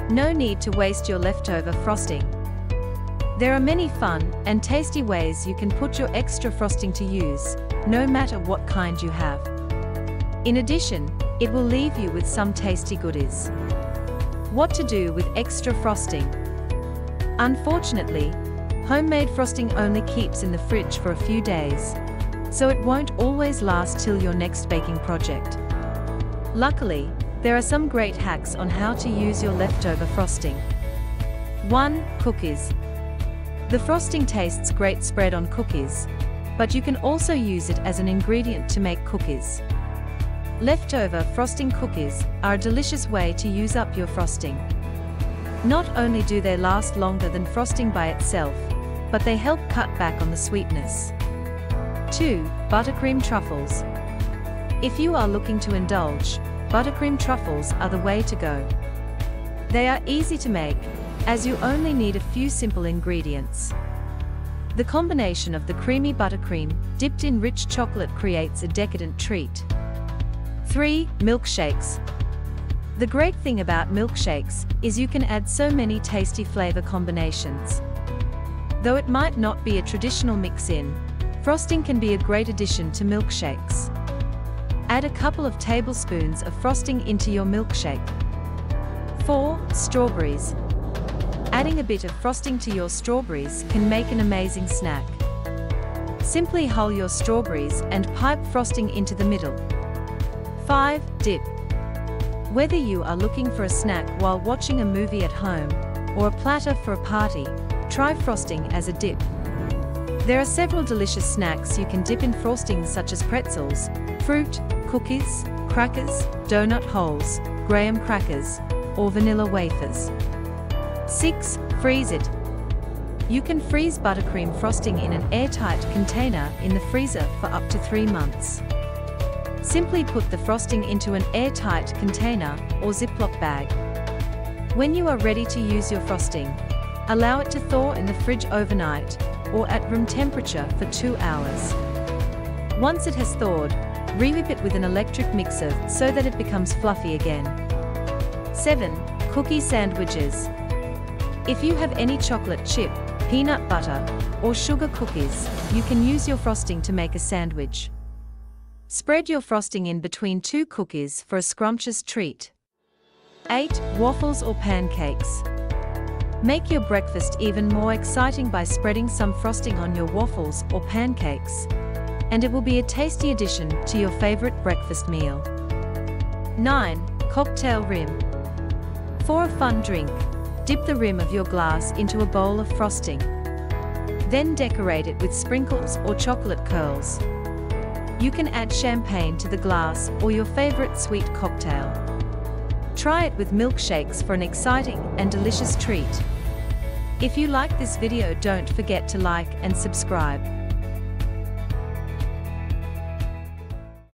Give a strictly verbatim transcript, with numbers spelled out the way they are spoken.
No need to waste your leftover frosting. There are many fun and tasty ways you can put your extra frosting to use, no matter what kind you have. In addition, it will leave you with some tasty goodies. What to do with extra frosting? Unfortunately, homemade frosting only keeps in the fridge for a few days, so it won't always last till your next baking project. Luckily, there are some great hacks on how to use your leftover frosting. one. Cookies. The frosting tastes great spread on cookies, but you can also use it as an ingredient to make cookies. Leftover frosting cookies are a delicious way to use up your frosting. Not only do they last longer than frosting by itself, but they help cut back on the sweetness. two. Buttercream truffles. If you are looking to indulge, buttercream truffles are the way to go. They are easy to make, as you only need a few simple ingredients. The combination of the creamy buttercream dipped in rich chocolate creates a decadent treat. three. Milkshakes. The great thing about milkshakes is you can add so many tasty flavor combinations. Though it might not be a traditional mix-in, frosting can be a great addition to milkshakes. Add a couple of tablespoons of frosting into your milkshake. four. Strawberries. Adding a bit of frosting to your strawberries can make an amazing snack. Simply hull your strawberries and pipe frosting into the middle. five. Dip. Whether you are looking for a snack while watching a movie at home, or a platter for a party, try frosting as a dip. There are several delicious snacks you can dip in frosting, such as pretzels, fruit, cookies, crackers, donut holes, graham crackers, or vanilla wafers. six. Freeze it. You can freeze buttercream frosting in an airtight container in the freezer for up to three months. Simply put the frosting into an airtight container or Ziploc bag. When you are ready to use your frosting, allow it to thaw in the fridge overnight or at room temperature for two hours. Once it has thawed, re-whip it with an electric mixer so that it becomes fluffy again. seven. Cookie sandwiches. If you have any chocolate chip, peanut butter, or sugar cookies, you can use your frosting to make a sandwich. Spread your frosting in between two cookies for a scrumptious treat. eight. Waffles or pancakes. Make your breakfast even more exciting by spreading some frosting on your waffles or pancakes, and it will be a tasty addition to your favorite breakfast meal. nine. Cocktail rim. For a fun drink, dip the rim of your glass into a bowl of frosting. Then decorate it with sprinkles or chocolate curls. You can add champagne to the glass or your favorite sweet cocktail. Try it with milkshakes for an exciting and delicious treat. If you like this video, don't forget to like and subscribe.